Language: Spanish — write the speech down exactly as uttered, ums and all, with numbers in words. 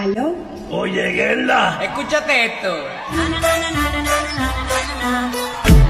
¿Aló? Oye, Gerla. Escúchate esto. Na, na, na, na, na, na, na, na, na.